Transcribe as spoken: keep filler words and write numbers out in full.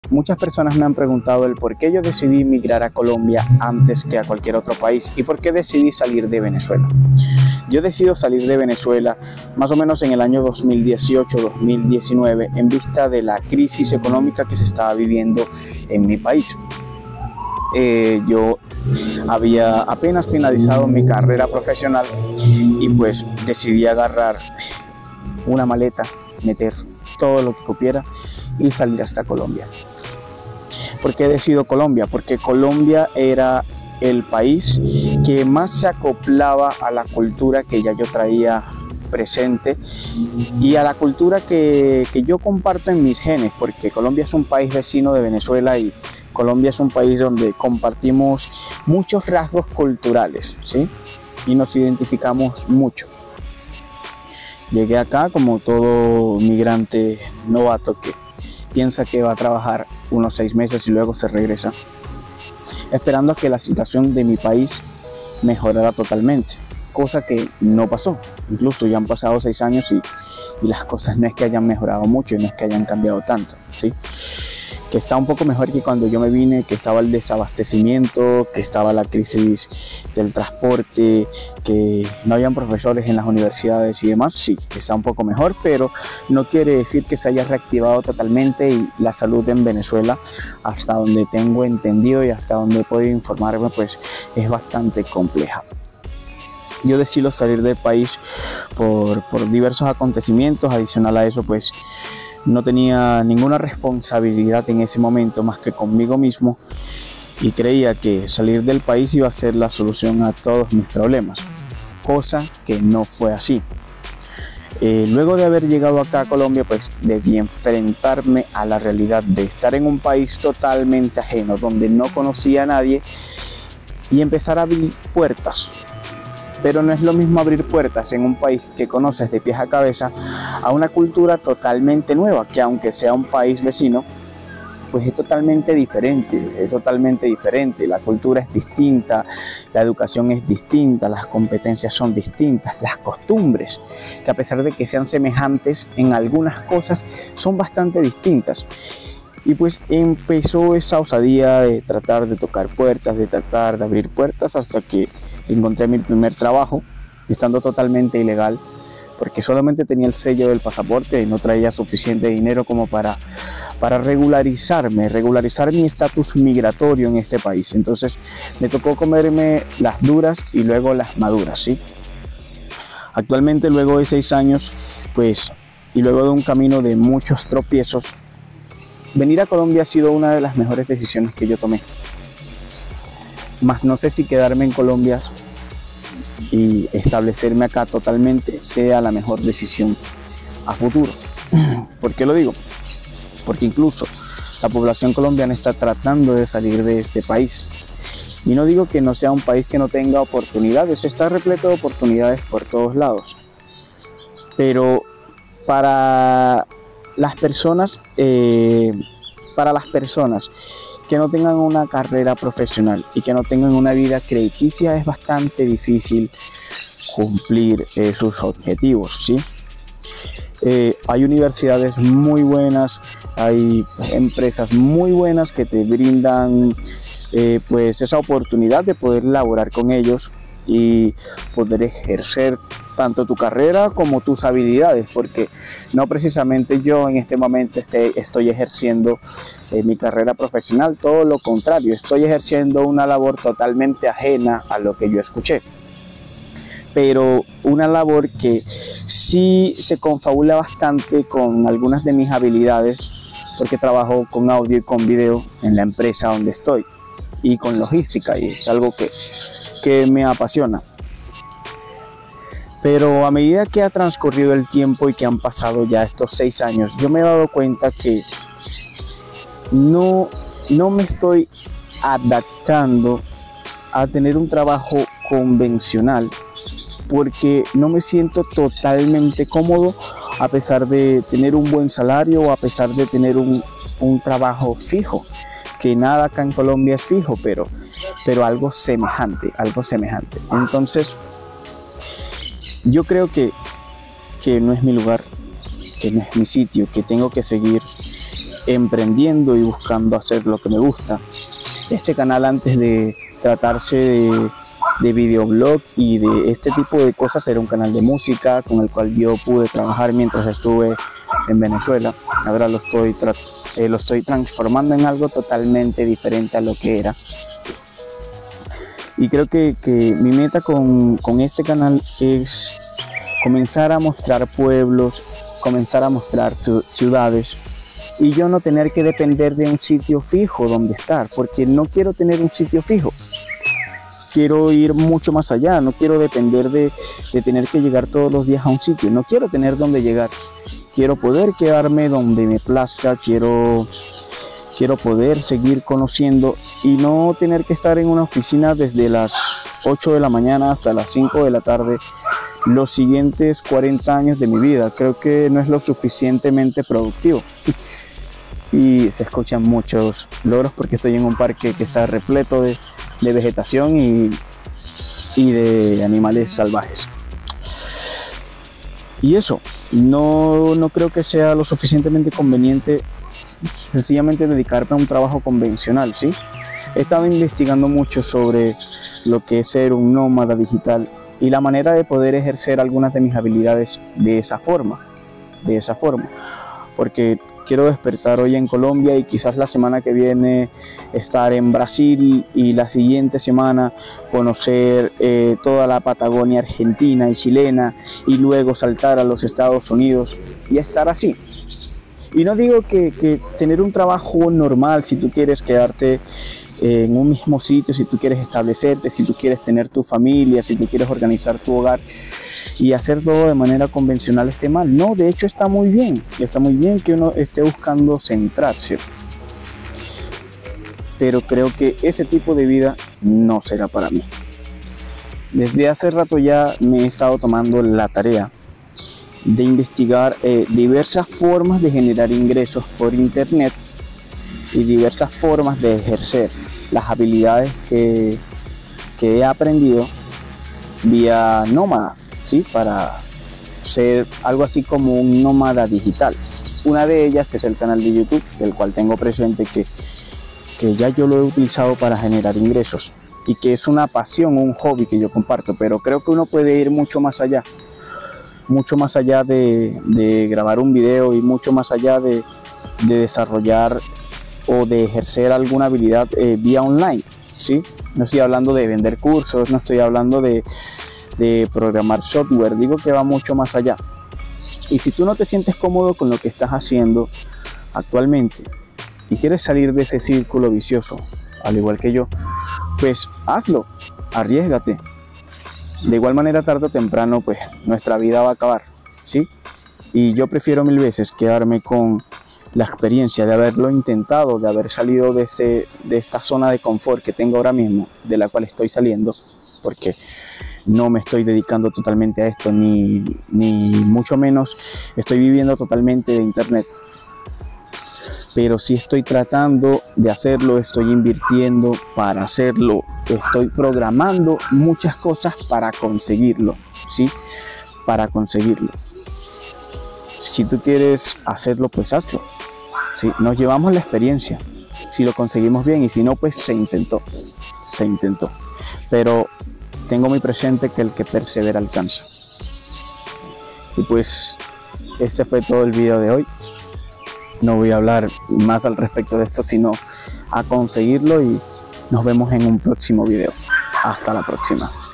Muchas personas me han preguntado el por qué yo decidí emigrar a Colombia antes que a cualquier otro país y por qué decidí salir de Venezuela. Yo decido salir de Venezuela más o menos en el año dos mil dieciocho dos mil diecinueve en vista de la crisis económica que se estaba viviendo en mi país. Eh, yo había apenas finalizado mi carrera profesional y pues decidí agarrar una maleta, meter todo lo que cupiera y salir hasta Colombia. ¿Por qué he decidido Colombia? Porque Colombia era el país que más se acoplaba a la cultura que ya yo traía presente y a la cultura que, que yo comparto en mis genes, porque Colombia es un país vecino de Venezuela y Colombia es un país donde compartimos muchos rasgos culturales, ¿sí? Y nos identificamos mucho. Llegué acá como todo migrante novato que piensa que va a trabajar unos seis meses y luego se regresa, esperando a que la situación de mi país mejorara totalmente, cosa que no pasó. Incluso ya han pasado seis años y, y las cosas no es que hayan mejorado mucho y no es que hayan cambiado tanto, ¿sí? Que está un poco mejor que cuando yo me vine, que estaba el desabastecimiento, que estaba la crisis del transporte, que no habían profesores en las universidades y demás. Sí, está un poco mejor, pero no quiere decir que se haya reactivado totalmente y la salud en Venezuela, hasta donde tengo entendido y hasta donde he podido informarme, pues es bastante compleja. Yo decido salir del país por, por diversos acontecimientos. Adicional a eso, pues no tenía ninguna responsabilidad en ese momento más que conmigo mismo y creía que salir del país iba a ser la solución a todos mis problemas, cosa que no fue así. Eh, luego de haber llegado acá a Colombia, pues debí enfrentarme a la realidad de estar en un país totalmente ajeno, donde no conocía a nadie y empezar a abrir puertas. Pero no es lo mismo abrir puertas en un país que conoces de pies a cabeza a una cultura totalmente nueva, que aunque sea un país vecino, pues es totalmente diferente, es totalmente diferente. La cultura es distinta, la educación es distinta, las competencias son distintas, las costumbres, que a pesar de que sean semejantes en algunas cosas, son bastante distintas. Y pues empezó esa osadía de tratar de tocar puertas, de tratar de abrir puertas, hasta que encontré mi primer trabajo, estando totalmente ilegal, porque solamente tenía el sello del pasaporte y no traía suficiente dinero como para, para regularizarme, regularizar mi estatus migratorio en este país. Entonces me tocó comerme las duras y luego las maduras, ¿sí? Actualmente, luego de seis años, pues, y luego de un camino de muchos tropiezos, venir a Colombia ha sido una de las mejores decisiones que yo tomé. Más no sé si quedarme en Colombia y establecerme acá totalmente sea la mejor decisión a futuro. ¿Por qué lo digo? Porque incluso la población colombiana está tratando de salir de este país. Y no digo que no sea un país que no tenga oportunidades, está repleto de oportunidades por todos lados. Pero para las personas, eh, para las personas que no tengan una carrera profesional y que no tengan una vida crediticia, es bastante difícil cumplir eh, sus objetivos, ¿sí? Eh, hay universidades muy buenas, hay empresas muy buenas que te brindan eh, pues esa oportunidad de poder laborar con ellos y poder ejercer tanto tu carrera como tus habilidades, porque no precisamente yo en este momento este, estoy ejerciendo eh, mi carrera profesional, todo lo contrario, estoy ejerciendo una labor totalmente ajena a lo que yo escuché, pero una labor que sí se confabula bastante con algunas de mis habilidades, porque trabajo con audio y con video en la empresa donde estoy y con logística, y es algo que, que me apasiona. Pero a medida que ha transcurrido el tiempo y que han pasado ya estos seis años, yo me he dado cuenta que no, no me estoy adaptando a tener un trabajo convencional, porque no me siento totalmente cómodo a pesar de tener un buen salario o a pesar de tener un, un trabajo fijo, que nada acá en Colombia es fijo, pero, pero algo semejante, algo semejante. Entonces, yo creo que, que no es mi lugar, que no es mi sitio, que tengo que seguir emprendiendo y buscando hacer lo que me gusta. Este canal, antes de tratarse de, de videoblog y de este tipo de cosas, era un canal de música con el cual yo pude trabajar mientras estuve en Venezuela. Ahora lo estoy, eh, lo estoy transformando en algo totalmente diferente a lo que era. Y creo que, que mi meta con, con este canal es comenzar a mostrar pueblos, comenzar a mostrar ciudades, y yo no tener que depender de un sitio fijo donde estar, porque no quiero tener un sitio fijo. Quiero ir mucho más allá, no quiero depender de, de tener que llegar todos los días a un sitio, no quiero tener dónde llegar. Quiero poder quedarme donde me plazca, quiero, quiero poder seguir conociendo y no tener que estar en una oficina desde las ocho de la mañana hasta las cinco de la tarde los siguientes cuarenta años de mi vida. Creo que no es lo suficientemente productivo. Y se escuchan muchos loros porque estoy en un parque que está repleto de, de vegetación y, y de animales salvajes. Y eso, no, no creo que sea lo suficientemente conveniente sencillamente dedicarme a un trabajo convencional, ¿sí? He estado investigando mucho sobre lo que es ser un nómada digital y la manera de poder ejercer algunas de mis habilidades de esa forma, de esa forma, porque quiero despertar hoy en Colombia y quizás la semana que viene estar en Brasil y la siguiente semana conocer eh, toda la Patagonia argentina y chilena y luego saltar a los Estados Unidos y estar así. Y no digo que, que tener un trabajo normal, si tú quieres quedarte eh, en un mismo sitio, si tú quieres establecerte, si tú quieres tener tu familia, si tú quieres organizar tu hogar y hacer todo de manera convencional esté mal. No, de hecho está muy bien, está muy bien que uno esté buscando centrarse. Pero creo que ese tipo de vida no será para mí. Desde hace rato ya me he estado tomando la tarea de investigar eh, diversas formas de generar ingresos por internet y diversas formas de ejercer las habilidades que, que he aprendido vía nómada, ¿sí? Para ser algo así como un nómada digital. Una de ellas es el canal de YouTube, del cual tengo presente que, que ya yo lo he utilizado para generar ingresos y que es una pasión, un hobby que yo comparto, pero creo que uno puede ir mucho más allá. mucho más allá de, de grabar un video y mucho más allá de, de desarrollar o de ejercer alguna habilidad eh, vía online, ¿sí? No estoy hablando de vender cursos, no estoy hablando de, de programar software, digo que va mucho más allá. Y si tú no te sientes cómodo con lo que estás haciendo actualmente y quieres salir de ese círculo vicioso, al igual que yo, pues hazlo, arriésgate. De igual manera, tarde o temprano, pues nuestra vida va a acabar, ¿sí? Y yo prefiero mil veces quedarme con la experiencia de haberlo intentado, de haber salido de, ese, de esta zona de confort que tengo ahora mismo, de la cual estoy saliendo, porque no me estoy dedicando totalmente a esto, ni, ni mucho menos estoy viviendo totalmente de internet. Pero sí estoy tratando de hacerlo, estoy invirtiendo para hacerlo, estoy programando muchas cosas para conseguirlo, ¿sí? Para conseguirlo. Si tú quieres hacerlo, pues hazlo, ¿sí? Nos llevamos la experiencia, si lo conseguimos bien, y si no, pues se intentó, se intentó. Pero tengo muy presente que el que persevera alcanza. Y pues este fue todo el video de hoy. No voy a hablar más al respecto de esto, sino a conseguirlo, y nos vemos en un próximo video. Hasta la próxima.